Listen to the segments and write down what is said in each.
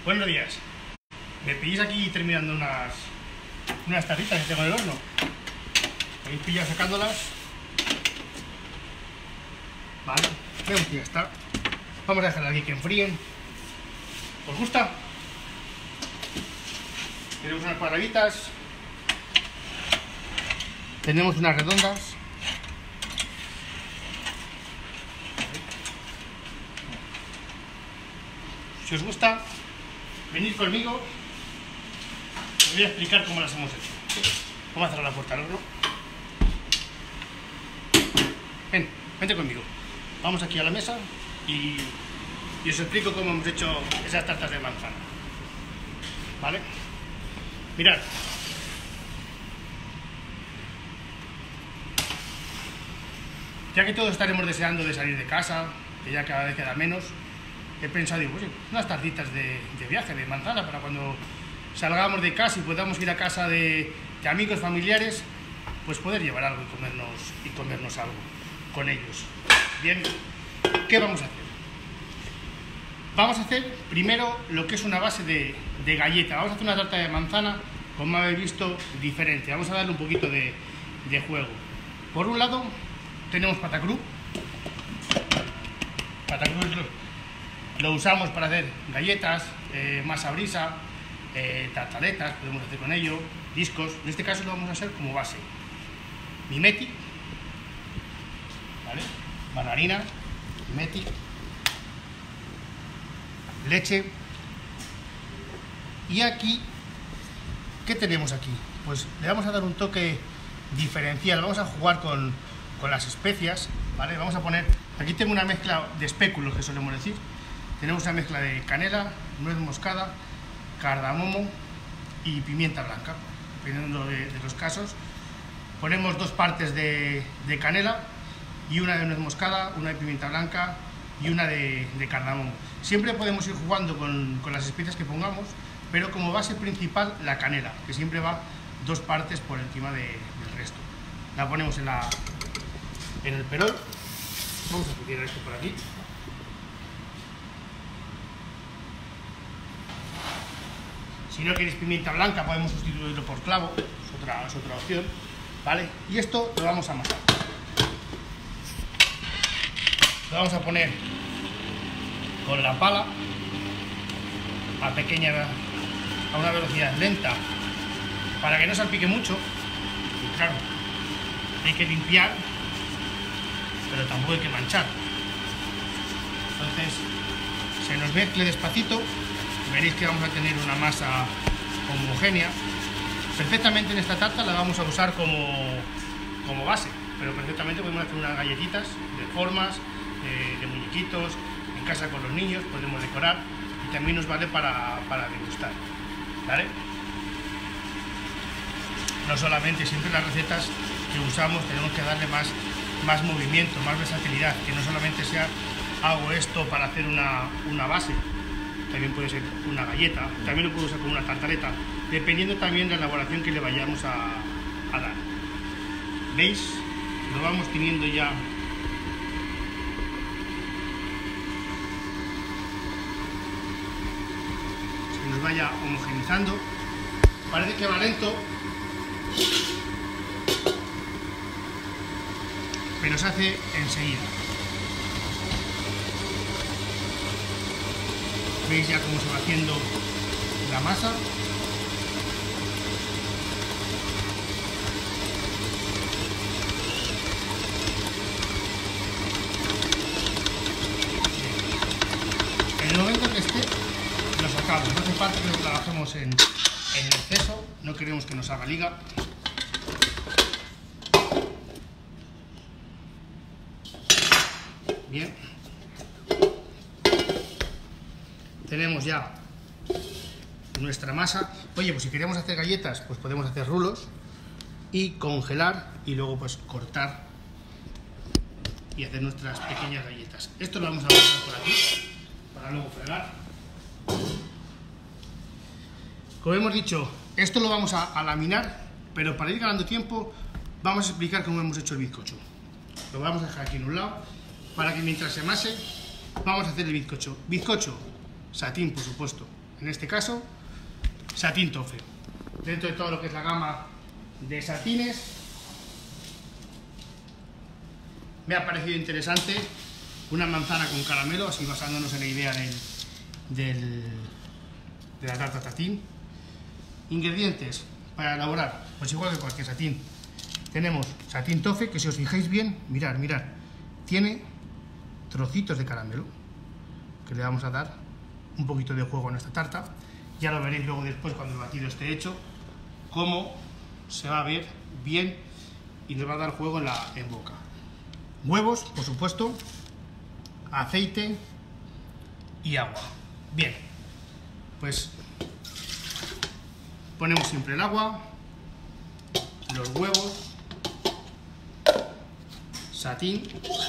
Buenos días. Me pilláis aquí terminando unas tarritas que tengo en el horno. Me he pillado sacándolas. Vale, vemos que ya está. Vamos a dejarlas aquí que enfríen. ¿Os gusta? Tenemos unas cuadraditas. Tenemos unas redondas. Si os gusta, venid conmigo. Os voy a explicar cómo las hemos hecho. Vamos a cerrar la puerta del horno. Vente conmigo. Vamos aquí a la mesa y os explico cómo hemos hecho esas tartas de manzana. ¿Vale? Mirad. Ya que todos estaremos deseando de salir de casa, que ya cada vez queda menos, he pensado, digo, pues, unas tartitas de viaje, de manzana, para cuando salgamos de casa y podamos ir a casa de amigos, familiares, pues poder llevar algo y comernos algo con ellos. Bien, ¿qué vamos a hacer? Vamos a hacer primero lo que es una base de galleta. Vamos a hacer una tarta de manzana, como habéis visto, diferente. Vamos a darle un poquito de juego. Por un lado, tenemos patacrú. Patacrú lo usamos para hacer galletas, masa brisa, tartaletas, podemos hacer con ello, discos. En este caso lo vamos a hacer como base. Mimeti, ¿vale? Margarina, mimeti, leche. Y aquí, ¿qué tenemos aquí? Pues le vamos a dar un toque diferencial. Vamos a jugar con las especias, ¿vale? Vamos a poner, aquí tengo una mezcla de espéculos que solemos decir. Tenemos una mezcla de canela, nuez moscada, cardamomo y pimienta blanca, dependiendo de los casos. Ponemos 2 partes de canela y una de nuez moscada, una de pimienta blanca y una de cardamomo. Siempre podemos ir jugando con las especias que pongamos, pero como base principal la canela, que siempre va 2 partes por encima del resto. La ponemos en el perol. Vamos a retirar esto por aquí. Si no queréis pimienta blanca, podemos sustituirlo por clavo, es otra opción, ¿vale? Y esto lo vamos a amasar. Lo vamos a poner con la pala a una velocidad lenta para que no salpique mucho. Y claro, hay que limpiar, pero tampoco hay que manchar. Entonces, se nos mezcle despacito. Veréis que vamos a tener una masa homogénea. Perfectamente en esta tarta la vamos a usar como base, pero perfectamente podemos hacer unas galletitas de formas, de muñequitos, en casa con los niños, podemos decorar y también nos vale para degustar, ¿vale? No solamente, siempre las recetas que usamos tenemos que darle más movimiento, más versatilidad, que no solamente sea hago esto para hacer una base. También puede ser una galleta, también lo puedo usar como una tartaleta, dependiendo también de la elaboración que le vayamos a dar. ¿Veis? Lo vamos teniendo ya se nos vaya homogenizando. Parece que va lento, pero se hace enseguida. Veis ya cómo se va haciendo la masa. En el momento que esté, lo sacamos. No hace falta que lo trabajemos en exceso, no queremos que nos haga liga. Bien. Tenemos ya nuestra masa. Oye, pues si queremos hacer galletas, pues podemos hacer rulos y congelar y luego pues cortar y hacer nuestras pequeñas galletas. Esto lo vamos a pasar por aquí para luego fregar. Como hemos dicho, esto lo vamos a laminar, pero para ir ganando tiempo vamos a explicar cómo hemos hecho el bizcocho. Lo vamos a dejar aquí en un lado para que mientras se amase vamos a hacer el bizcocho. Bizcocho satín, por supuesto, en este caso, satín tofe. Dentro de todo lo que es la gama de satines, me ha parecido interesante una manzana con caramelo, así basándonos en la idea de la tarta satín. Ingredientes para elaborar, pues igual que cualquier satín. Tenemos satín tofe, que si os fijáis bien, mirad, tiene trocitos de caramelo, que le vamos a dar un poquito de juego a nuestra tarta. Ya lo veréis luego después, cuando el batido esté hecho, cómo se va a ver bien y nos va a dar juego en boca. Huevos, por supuesto, aceite y agua. Bien, pues ponemos siempre el agua, los huevos, satín.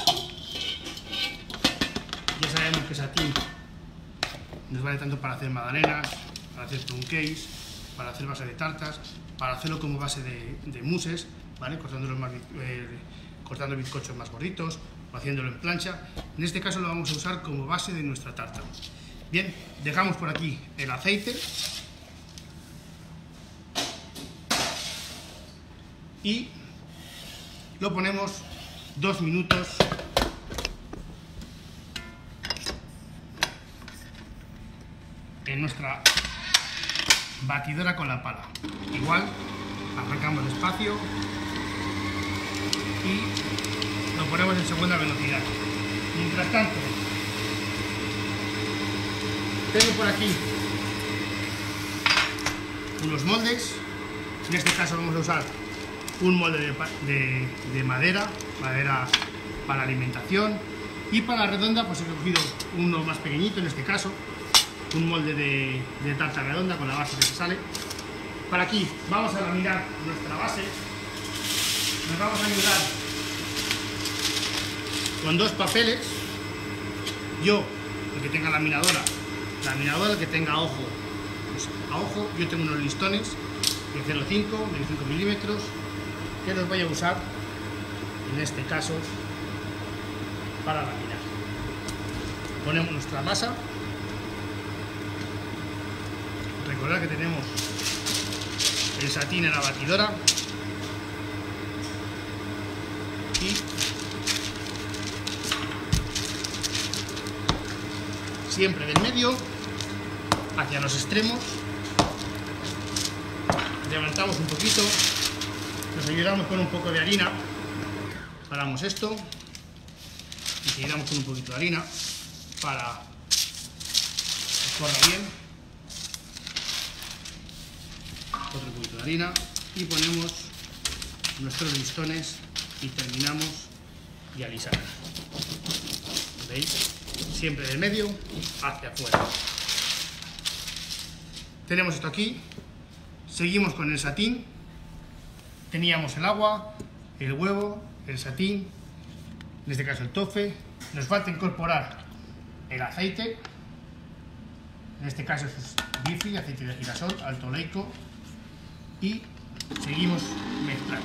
Ya sabemos que satín nos vale tanto para hacer magdalenas, para hacer plum cakes, para hacer base de tartas, para hacerlo como base de mousses, ¿vale? Cortando bizcochos más gorditos o haciéndolo en plancha. En este caso lo vamos a usar como base de nuestra tarta. Bien, dejamos por aquí el aceite y lo ponemos 2 minutos en nuestra batidora con la pala. Igual, arrancamos despacio y lo ponemos en segunda velocidad. Mientras tanto, tengo por aquí unos moldes. En este caso vamos a usar un molde de madera para alimentación, y para la redonda pues he cogido uno más pequeñito, en este caso un molde de tarta redonda con la base que se sale. Para aquí vamos a laminar nuestra base. Nos vamos a ayudar con 2 papeles. Yo, el que tenga laminadora, el que tenga ojo, pues a ojo. Yo tengo unos listones de 0,5, de 5 milímetros, que los voy a usar en este caso para laminar. Ponemos nuestra masa. Recordad que tenemos el satín en la batidora y siempre del medio hacia los extremos. Levantamos un poquito, nos ayudamos con un poco de harina, paramos esto y seguimos con un poquito de harina para que corra bien. Otro poquito de harina y ponemos nuestros listones y terminamos de alisar. ¿Veis? Siempre del medio hacia afuera. Tenemos esto aquí. Seguimos con el satín. Teníamos el agua, el huevo, el satín, en este caso el tofe. Nos falta incorporar el aceite. En este caso es bifi, aceite de girasol, alto oleico. Y seguimos mezclando.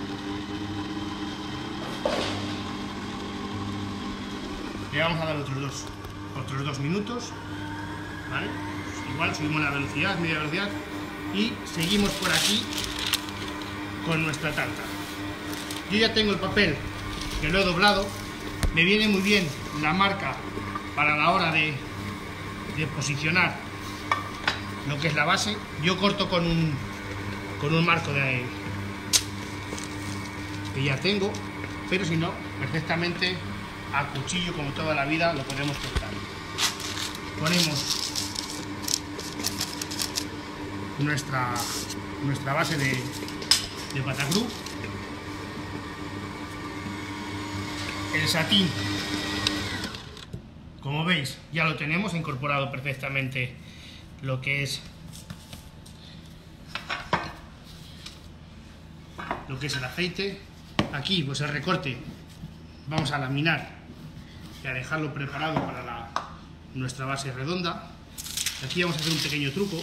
Le vamos a dar otros dos minutos, ¿vale? Pues igual subimos la velocidad, media velocidad, y seguimos por aquí con nuestra tarta. Yo ya tengo el papel que lo he doblado. Me viene muy bien la marca para la hora de posicionar lo que es la base. Yo corto con un marco que ya tengo, pero si no, perfectamente a cuchillo, como toda la vida, lo podemos cortar. Ponemos nuestra base de patacrú, el satín, como veis, ya lo tenemos incorporado perfectamente lo que es el aceite. Aquí pues el recorte vamos a laminar y a dejarlo preparado para nuestra base redonda. Aquí vamos a hacer un pequeño truco.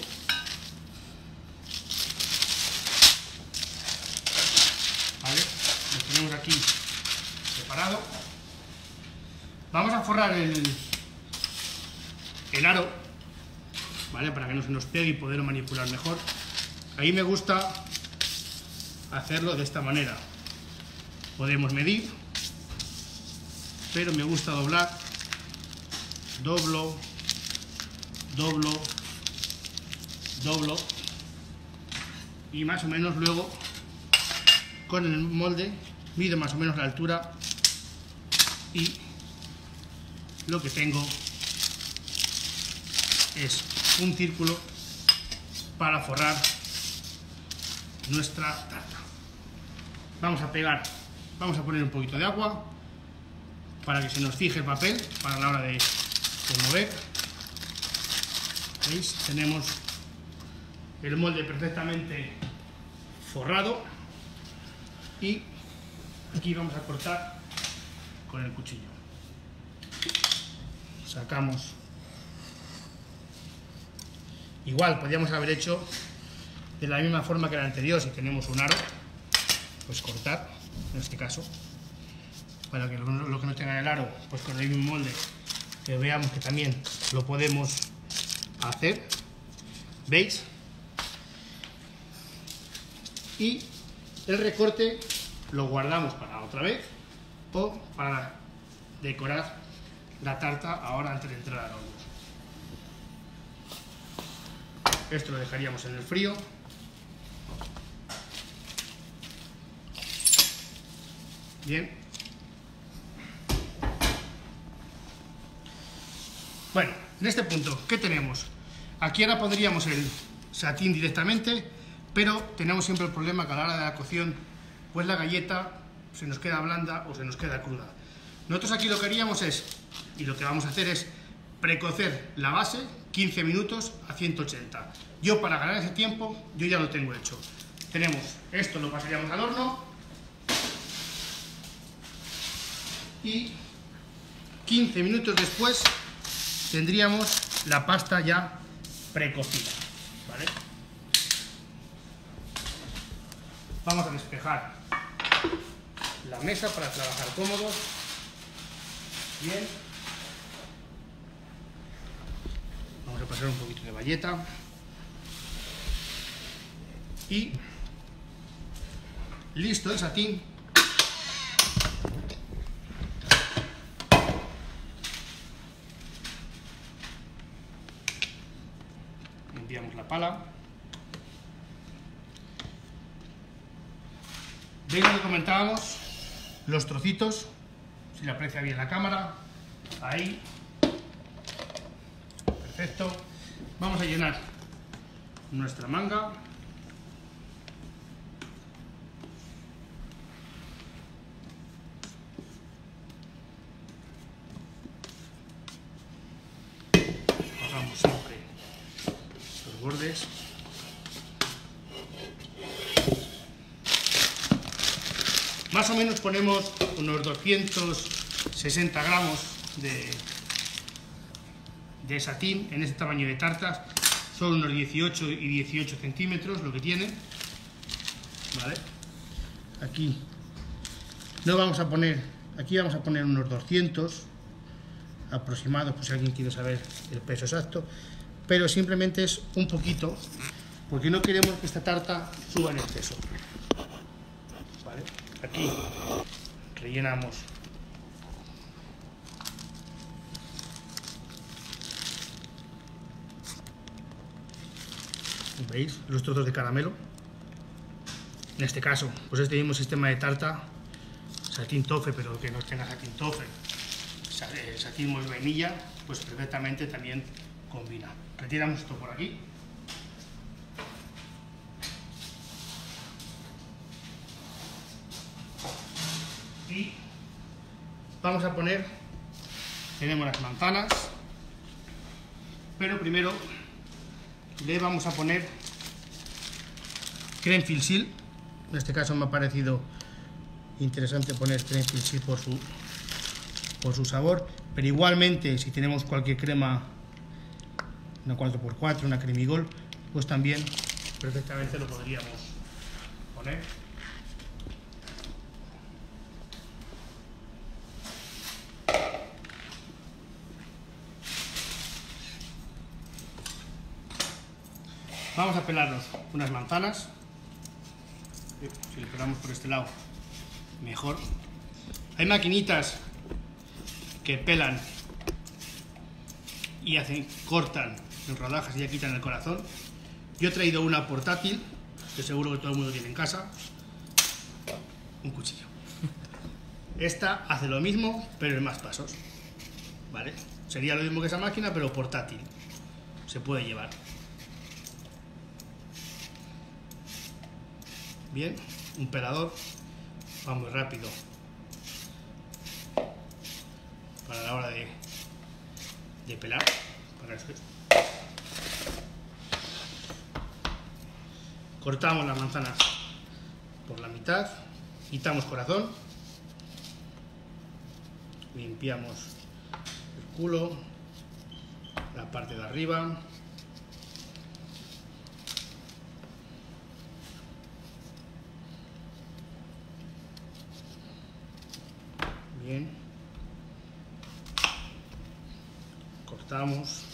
¿Vale? Lo tenemos aquí separado. Vamos a forrar el aro ¿vale? Para que no se nos pegue y poderlo manipular mejor. Ahí me gusta hacerlo de esta manera. Podemos medir, pero me gusta doblar, doblo, y más o menos luego con el molde mido más o menos la altura y lo que tengo es un círculo para forrar nuestra tarta. Vamos a poner un poquito de agua para que se nos fije el papel para la hora de mover. ¿Veis? Tenemos el molde perfectamente forrado y aquí vamos a cortar con el cuchillo. Sacamos. Igual podríamos haber hecho de la misma forma que la anterior. Si tenemos un aro, pues cortar, en este caso, para que lo que no tenga el aro, pues con el mismo molde, que veamos que también lo podemos hacer. ¿Veis? Y el recorte lo guardamos para otra vez o para decorar la tarta ahora antes de entrar al horno. Esto lo dejaríamos en el frío. Bien. Bueno, en este punto, ¿qué tenemos? Aquí ahora pondríamos el satín directamente, pero tenemos siempre el problema que a la hora de la cocción, pues la galleta se nos queda blanda o se nos queda cruda. Nosotros aquí lo que haríamos es, y lo que vamos a hacer es precocer la base 15 minutos a 180. Yo, para ganar ese tiempo, yo ya lo tengo hecho. Tenemos esto, lo pasaríamos al horno y 15 minutos después tendríamos la pasta ya precocida, ¿vale? Vamos a despejar la mesa para trabajar cómodos. Bien. Vamos a pasar un poquito de bayeta. Y listo el satín. Limpiamos la pala. ¿Veis lo que comentábamos? Los trocitos, si le aprecia bien la cámara. Ahí. Perfecto. Vamos a llenar nuestra manga. Bajamos siempre los bordes. Más o menos ponemos unos 260 gramos de satín en este tamaño de tartas. Son unos 18 y 18 centímetros lo que tiene. ¿Vale? Aquí no vamos a poner, aquí vamos a poner unos 200 aproximados, pues si alguien quiere saber el peso exacto, pero simplemente es un poquito, porque no queremos que esta tarta suba en exceso. ¿Vale? Aquí rellenamos ¿veis? Los trozos de caramelo. En este caso, pues este mismo sistema de tarta, satín toffee, pero que no tenga satín toffee, satín mousse vainilla, pues perfectamente también combina. Retiramos esto por aquí. Y vamos a poner, tenemos las manzanas, pero primero le vamos a poner crème fil-sil. En este caso me ha parecido interesante poner crème fil-sil por su sabor, pero igualmente si tenemos cualquier crema, una 4x4, una cremigol, pues también perfectamente lo podríamos poner. Vamos a pelarnos unas manzanas. Si le pelamos por este lado, mejor. Hay maquinitas que pelan y cortan en rodajas y ya quitan el corazón. Yo he traído una portátil, que seguro que todo el mundo tiene en casa. Un cuchillo. Esta hace lo mismo, pero en más pasos. ¿Vale? Sería lo mismo que esa máquina, pero portátil. Se puede llevar. Bien, un pelador va muy rápido para la hora de pelar. Para eso es. Cortamos las manzanas por la mitad, quitamos corazón, limpiamos el culo, la parte de arriba. Bien, cortamos.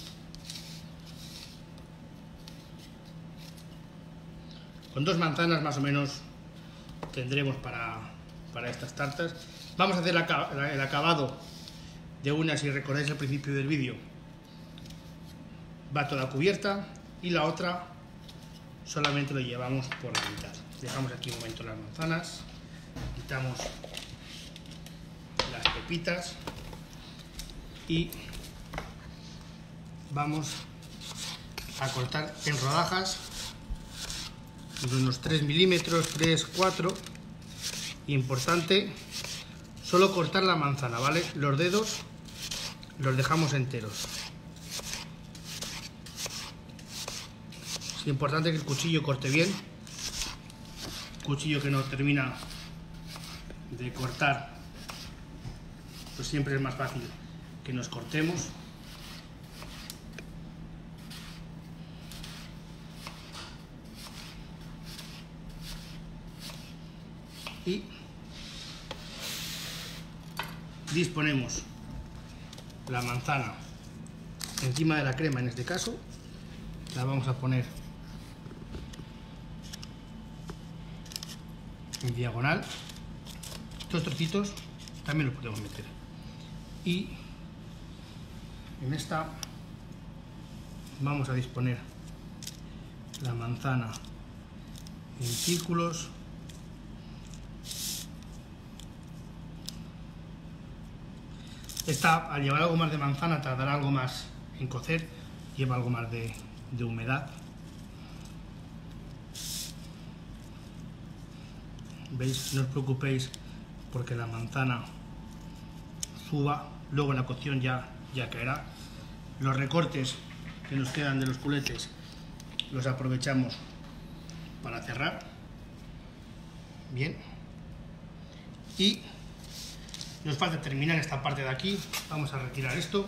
Con 2 manzanas más o menos tendremos para estas tartas. Vamos a hacer el acabado de una, si recordáis al principio del vídeo, va toda cubierta y la otra solamente lo llevamos por la mitad. Dejamos aquí un momento las manzanas, quitamos las pepitas y vamos a cortar en rodajas de unos 3 milímetros, 3, 4. Importante, solo cortar la manzana, ¿vale? Los dedos los dejamos enteros. Es importante que el cuchillo corte bien. Cuchillo que no termina de cortar, pues siempre es más fácil que nos cortemos. Y disponemos la manzana encima de la crema, en este caso la vamos a poner en diagonal. Estos trocitos también los podemos meter, y en esta vamos a disponer la manzana en círculos. Esta, al llevar algo más de manzana, tardará algo más en cocer, lleva algo más de humedad. ¿Veis? No os preocupéis porque la manzana suba, luego en la cocción ya caerá. Los recortes que nos quedan de los culetes los aprovechamos para cerrar. Bien. Y nos falta terminar esta parte de aquí. Vamos a retirar esto.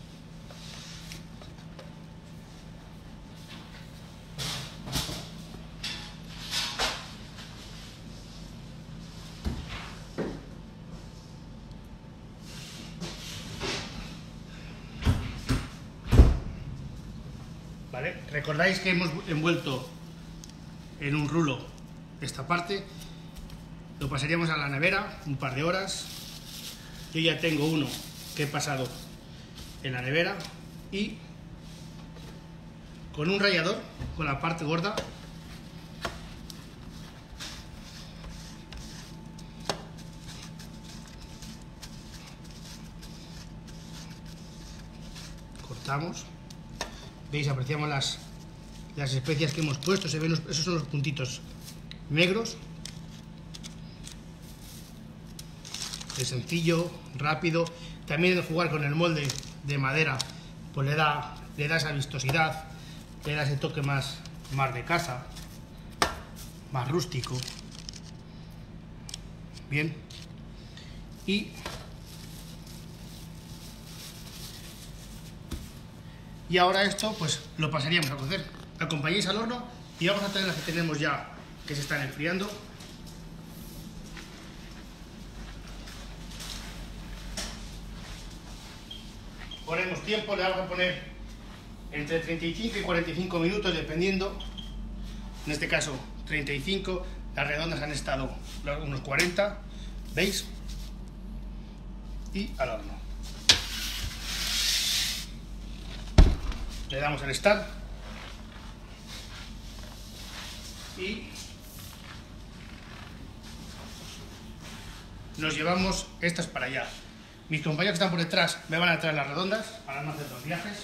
¿Vale? Recordáis que hemos envuelto en un rulo esta parte. Lo pasaríamos a la nevera un par de horas. Yo ya tengo uno que he pasado en la nevera, y con un rallador, con la parte gorda, cortamos. ¿Veis? Apreciamos las especias que hemos puesto. Se ven esos son los puntitos negros. Es sencillo, rápido. También el jugar con el molde de madera pues le da esa vistosidad, le da ese toque más de casa, más rústico. Bien. Y ahora esto pues lo pasaríamos a cocer. Acompañéis al horno y vamos a tener las que tenemos ya, que se están enfriando. Ponemos tiempo, le vamos a poner entre 35 y 45 minutos, dependiendo en este caso 35, las redondas han estado unos 40, ¿veis? Y al horno. Le damos el start y nos llevamos estas para allá. Mis compañeros que están por detrás me van a traer las redondas para no hacer dos viajes.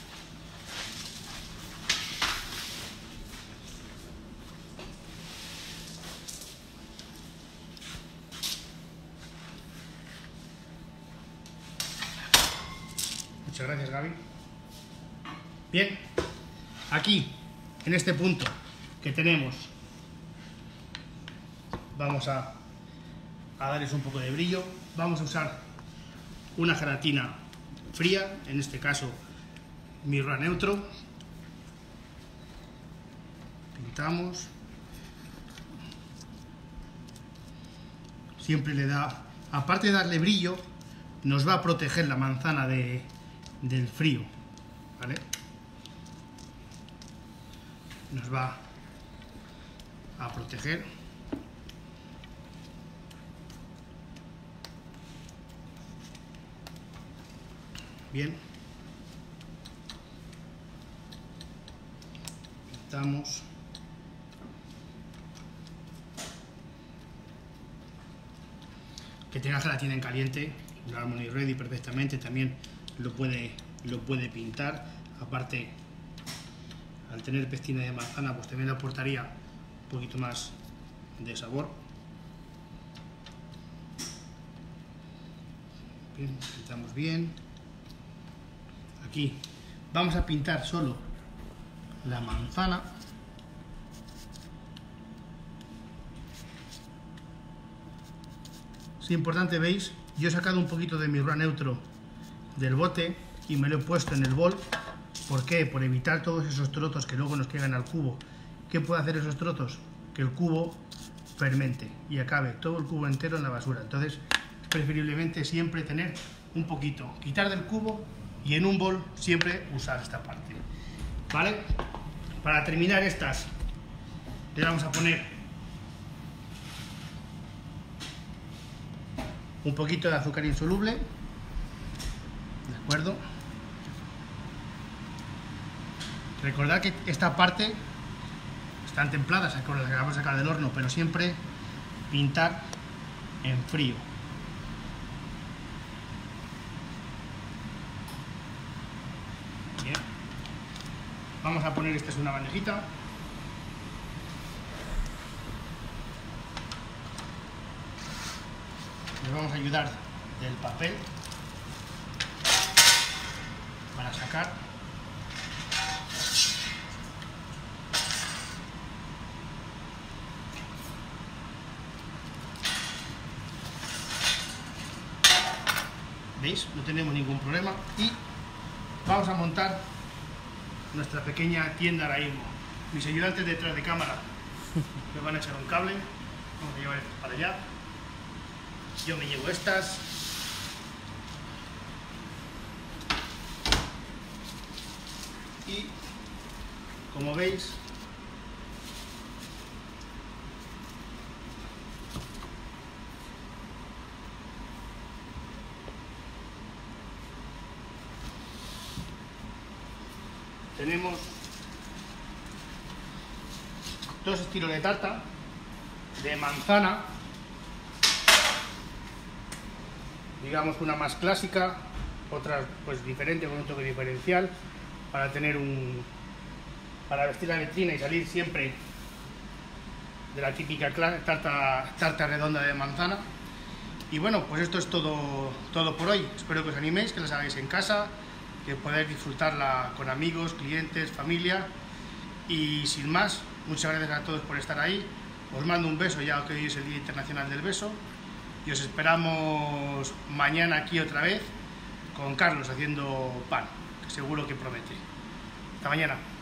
Muchas gracias, Gaby. Bien, aquí, en este punto que tenemos, vamos a darles un poco de brillo. Vamos a usar una gelatina fría, en este caso Mirra Neutro. Pintamos. Siempre le da, aparte de darle brillo, nos va a proteger la manzana del frío, ¿vale? Nos va a proteger. Bien. Pintamos. Que tenga gelatina en caliente, el Harmony Ready perfectamente, también lo puede pintar. Aparte, al tener pectina de manzana, pues también le aportaría un poquito más de sabor. Bien, pintamos bien. Aquí vamos a pintar solo la manzana. Es importante, veis, yo he sacado un poquito de mi Mirra Neutro del bote y me lo he puesto en el bol. ¿Por qué? Por evitar todos esos trozos que luego nos quedan al cubo. ¿Qué puede hacer esos trozos? Que el cubo fermente y acabe todo el cubo entero en la basura. Entonces, preferiblemente siempre tener un poquito, quitar del cubo y en un bol siempre usar esta parte. ¿Vale? Para terminar estas, le vamos a poner un poquito de azúcar insoluble, ¿de acuerdo? Recordad que esta parte están templadas, con las que vamos a sacar del horno, pero siempre pintar en frío. Bien. Vamos a poner, esta es una bandejita. Les vamos a ayudar del papel para sacar. ¿Veis? No tenemos ningún problema y vamos a montar nuestra pequeña tienda ahora mismo. Mis ayudantes detrás de cámara me van a echar un cable. Vamos a llevar esto para allá. Yo me llevo estas. Y como veis, tenemos dos estilos de tarta, de manzana, digamos una más clásica, otra pues diferente, con un toque diferencial, para tener para vestir la vitrina y salir siempre de la típica tarta redonda de manzana. Y bueno, pues esto es todo por hoy. Espero que os animéis, que las hagáis en casa, que podáis disfrutarla con amigos, clientes, familia. Y sin más, muchas gracias a todos por estar ahí. Os mando un beso, ya que hoy es el Día Internacional del Beso. Y os esperamos mañana aquí otra vez con Carlos haciendo pan, que seguro que promete. Hasta mañana.